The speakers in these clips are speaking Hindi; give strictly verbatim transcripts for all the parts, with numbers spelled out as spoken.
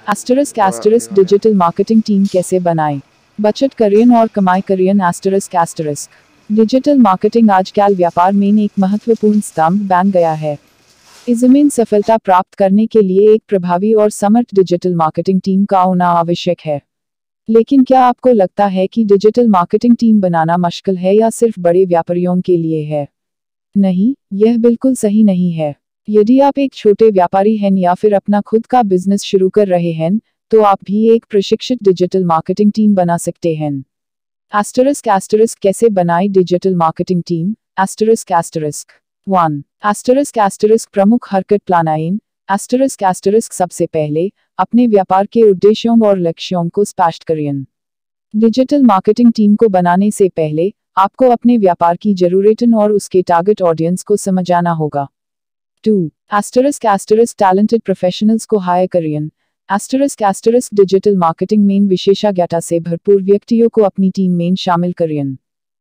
Asterisk asterisk digital marketing team कैसे बनाएं? बचत करियन और कमाई करियन। एस्टरिस्क एस्टरिस्क डिजिटल मार्केटिंग आजकल व्यापार में एक महत्वपूर्ण स्तंभ बन गया है। इसमें सफलता प्राप्त करने के लिए एक प्रभावी और समर्थ डिजिटल मार्केटिंग टीम का होना आवश्यक है। लेकिन क्या आपको लगता है कि डिजिटल मार्केटिंग टीम बनाना मुश्किल है या सिर्फ बड़े व्यापारियों के लिए है? नहीं, यह बिल्कुल सही नहीं है। यदि आप एक छोटे व्यापारी हैं या फिर अपना खुद का बिजनेस शुरू कर रहे हैं, तो आप भी एक प्रशिक्षित डिजिटल मार्केटिंग टीम बना सकते हैं। एस्टरिस्क एस्टरिस्क कैसे बनाएं digital marketing team? Asterisk asterisk one asterisk asterisk प्रमुख हरकत प्लानाइन। एस्टरिस्क एस्टरिस्क सबसे पहले अपने व्यापार के उद्देश्यों और लक्ष्यों को स्पष्ट करें। डिजिटल मार्केटिंग टीम को बनाने से पहले आपको अपने व्यापार की जरूरतों और उसके टारगेट ऑडियंस को समझाना होगा। Two asterisk asterisk talented professionals को हायर करें। एस्टरिस्क एस्टरिस्क डिजिटल मार्केटिंग में विशेषज्ञता से भरपूर व्यक्तियों को अपनी टीम में शामिल करें।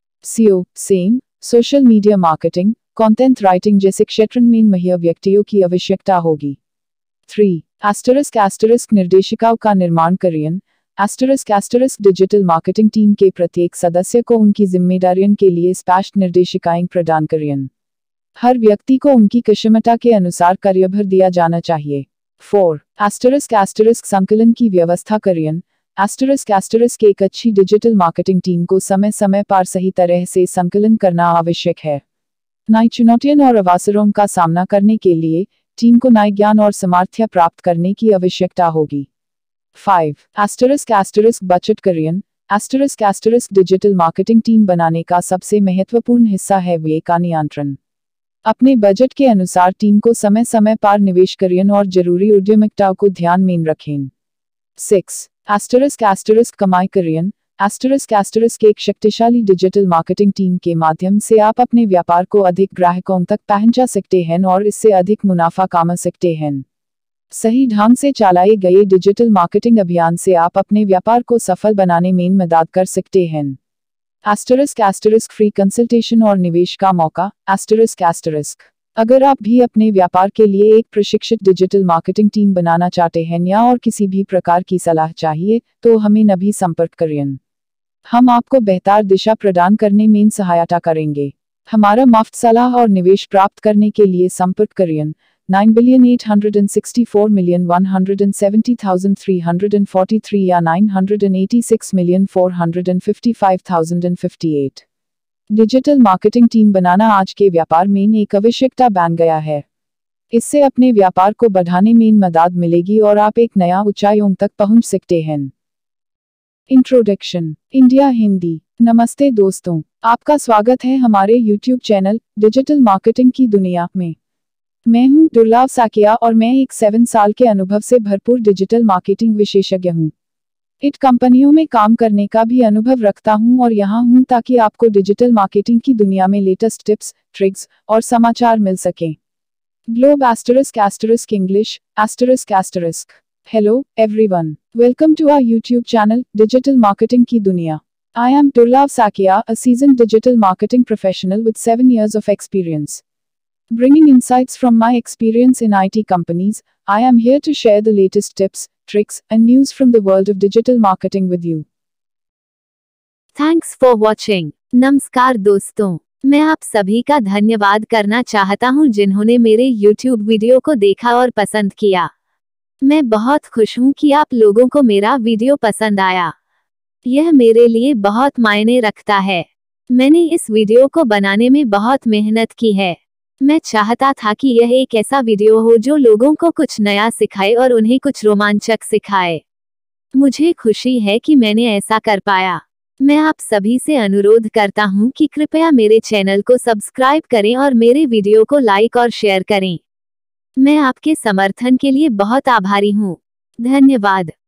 SEO SEM social media marketing, content writing जैसे क्षेत्र में महिला व्यक्तियों की आवश्यकता होगी। थ्री एस्टरिस्क एस्टरिस्क निर्देशिकाओं का निर्माण करें। Asterisk asterisk digital marketing team के प्रत्येक सदस्य को उनकी जिम्मेदारियों के लिए स्पष्ट निर्देशिकाएं प्रदान करें। हर व्यक्ति को उनकी क्षमता के अनुसार कार्यभार दिया जाना चाहिए। फोर एस्टरिस्क एस्टरिस्क संकलन की व्यवस्था करें। एस्टरिस्क एस्टरिस्क एक अच्छी डिजिटल मार्केटिंग टीम को समय समय पर सही तरह से संकलन करना आवश्यक है। नई चुनौतियों और अवसरों का सामना करने के लिए टीम को नए ज्ञान और सामर्थ्य प्राप्त करने की आवश्यकता होगी। फाइव एस्टरिस्क एस्टरिस्क बचत करें। Asterisk asterisk digital marketing team बनाने का सबसे महत्वपूर्ण हिस्सा है व्यय का नियंत्रण। अपने बजट के अनुसार टीम को समय समय पर निवेश करें और जरूरी उद्यमिताओं को ध्यान में रखें। सिक्स एस्टरिस्क एस्टरिस्क कमाई करें। एस्टरिस्क एस्टरिस्क एक शक्तिशाली डिजिटल मार्केटिंग टीम के माध्यम से आप अपने व्यापार को अधिक ग्राहकों तक पहुंचा सकते हैं और इससे अधिक मुनाफा कमा सकते हैं। सही ढंग से चलाए गए डिजिटल मार्केटिंग अभियान से आप अपने व्यापार को सफल बनाने में मदद कर सकते हैं। एस्टरिस्क एस्टरिस्क फ्री कंसल्टेशन और निवेश का मौका। एस्टरिस्क एस्टरिस्क अगर आप भी अपने व्यापार के लिए एक प्रशिक्षित डिजिटल मार्केटिंग टीम बनाना चाहते हैं या और किसी भी प्रकार की सलाह चाहिए, तो हमें अभी संपर्क करें। हम आपको बेहतर दिशा प्रदान करने में सहायता करेंगे। हमारा मुफ्त सलाह और निवेश प्राप्त करने के लिए संपर्क करें nine billion eight hundred sixty four million one hundred seventy thousand three hundred forty three या nine hundred eighty six million four hundred fifty five thousand fifty eight. Digital marketing team बनाना आज के व्यापार में एक आवश्यकता बन गया है। इससे अपने व्यापार को बढ़ाने में मदद मिलेगी और आप एक नया ऊंचाइयों तक पहुंच सकते हैं। Introduction India Hindi. नमस्ते दोस्तों, आपका स्वागत है हमारे यूट्यूब चैनल डिजिटल मार्केटिंग की दुनिया में। मैं हूं दुर्लभ साकिया और मैं एक सेवन साल के अनुभव से भरपूर डिजिटल मार्केटिंग विशेषज्ञ हूं। इट कंपनियों में काम करने का भी अनुभव रखता हूं और यहां हूं ताकि आपको डिजिटल मार्केटिंग की दुनिया में लेटेस्ट टिप्स, ट्रिक्स और समाचार मिल सकें। Globe asterisk asterisk English asterisk asterisk hello everyone, welcome to our YouTube channel digital marketing की दुनिया। I am Durlab Sakia, a seasoned digital marketing professional with seven years of experience. Bringing insights from my experience in I T companies, I am here to share the latest tips, tricks, and news from the world of digital marketing with you. Thanks for watching. नमस्कार दोस्तों, मैं आप सभी का धन्यवाद करना चाहता हूं जिन्होंने मेरे YouTube वीडियो को देखा और पसंद किया। मैं बहुत खुश हूं कि आप लोगों को मेरा वीडियो पसंद आया। यह मेरे लिए बहुत मायने रखता है। मैंने इस वीडियो को बनाने में बहुत मेहनत की है। मैं चाहता था कि यह एक ऐसा वीडियो हो जो लोगों को कुछ नया सिखाए और उन्हें कुछ रोमांचक सिखाए। मुझे खुशी है कि मैंने ऐसा कर पाया। मैं आप सभी से अनुरोध करता हूं कि कृपया मेरे चैनल को सब्सक्राइब करें और मेरे वीडियो को लाइक और शेयर करें। मैं आपके समर्थन के लिए बहुत आभारी हूं। धन्यवाद।